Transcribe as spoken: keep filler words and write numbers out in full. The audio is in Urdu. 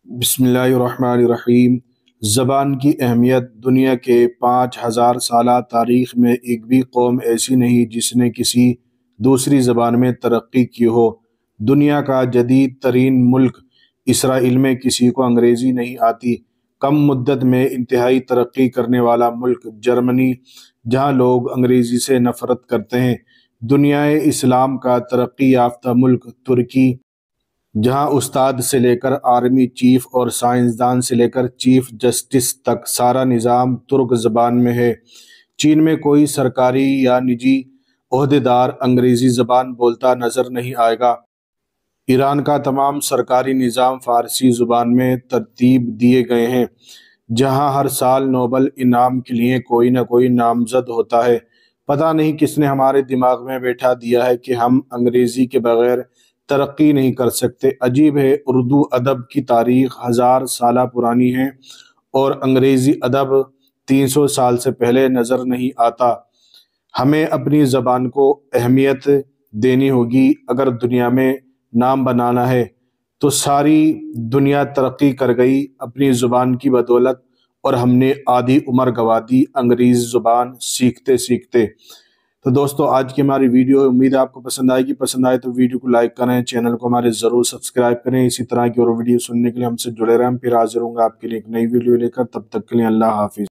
بسم اللہ الرحمن الرحیم۔ زبان کی اہمیت۔ دنیا کے پانچ ہزار سالہ تاریخ میں ایک بھی قوم ایسی نہیں جس نے کسی دوسری زبان میں ترقی کی ہو۔ دنیا کا جدید ترین ملک اسرائیل میں کسی کو انگریزی نہیں آتی۔ کم مدت میں انتہائی ترقی کرنے والا ملک جرمنی، جہاں لوگ انگریزی سے نفرت کرتے ہیں۔ دنیا اسلام کا ترقی یافتہ ملک ترکی، جہاں استاد سے لے کر آرمی چیف اور سائنسدان سے لے کر چیف جسٹس تک سارا نظام ترک زبان میں ہے۔ چین میں کوئی سرکاری یا نجی عہدیدار انگریزی زبان بولتا نظر نہیں آئے گا۔ ایران کا تمام سرکاری نظام فارسی زبان میں ترتیب دیے گئے ہیں، جہاں ہر سال نوبل انعام کے لیے کوئی نہ کوئی نامزد ہوتا ہے۔ پتہ نہیں کس نے ہمارے دماغ میں بیٹھا دیا ہے کہ ہم انگریزی کے بغیر ترقی نہیں کر سکتے۔ عجیب ہے، اردو ادب کی تاریخ ہزار سالہ پرانی ہے اور انگریزی ادب تین سو سال سے پہلے نظر نہیں آتا۔ ہمیں اپنی زبان کو اہمیت دینی ہوگی۔ اگر دنیا میں نام بنانا ہے تو ساری دنیا ترقی کر گئی اپنی زبان کی بدولت، اور ہم نے آدھی عمر گوا دی انگریزی زبان سیکھتے سیکھتے۔ تو دوستو، آج کی ہماری ویڈیو امید ہے آپ کو پسند آئے گی۔ پسند آئے تو ویڈیو کو لائک کریں، چینل کو ہمارے ضرور سبسکرائب کریں۔ اسی طرح کی اور ویڈیو سننے کے لیے ہم سے جڑے رہیں۔ پھر حاضر ہوں گا آپ کے لیے ایک نئی ویڈیو لے کر، تب تک کے لیے اللہ حافظ۔